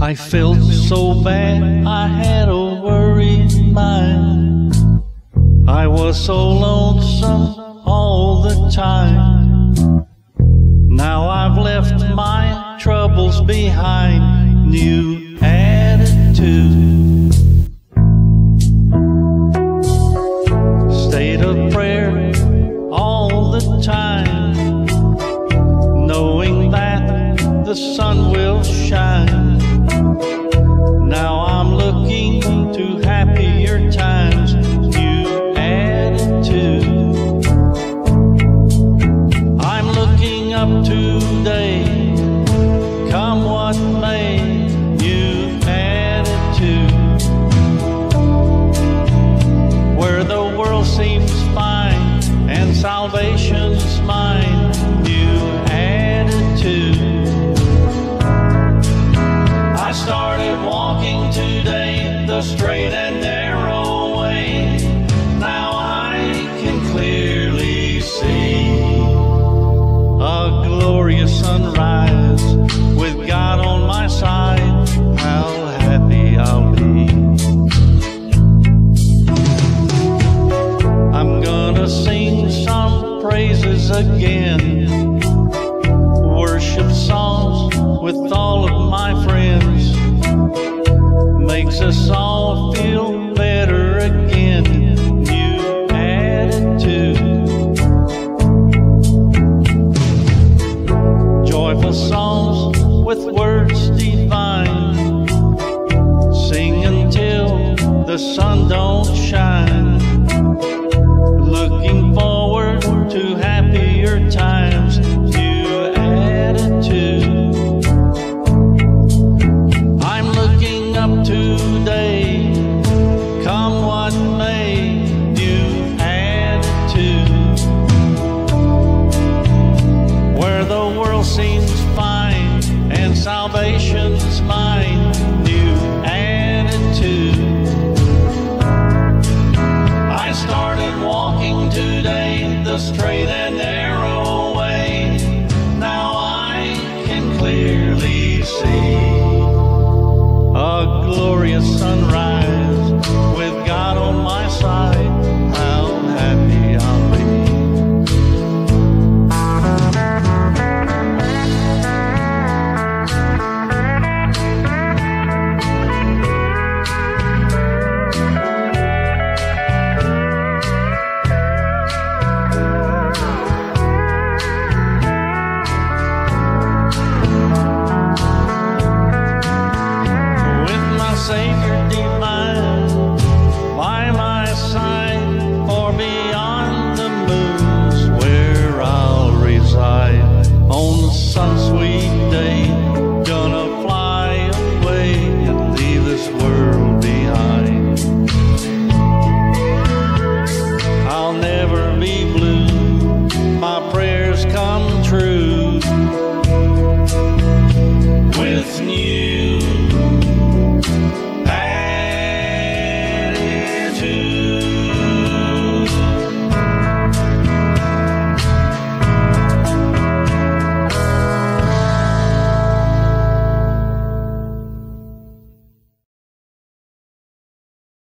I felt so bad, I had a worried mind. I was so lonesome all the time. Now I've left my troubles behind. New attitude, state of prayer all the time, knowing that the sun will shine. Now I'm looking to happier times. New attitude, I'm looking up today, come what may. New attitude, where the world seems fine and salvation's mine. New attitude, I started walking today the straight and narrow way. Now I can clearly see a glorious sunrise with God on my side. How happy I'll be. I'm gonna sing some praises again, worship songs with all of my friends. Makes us all feel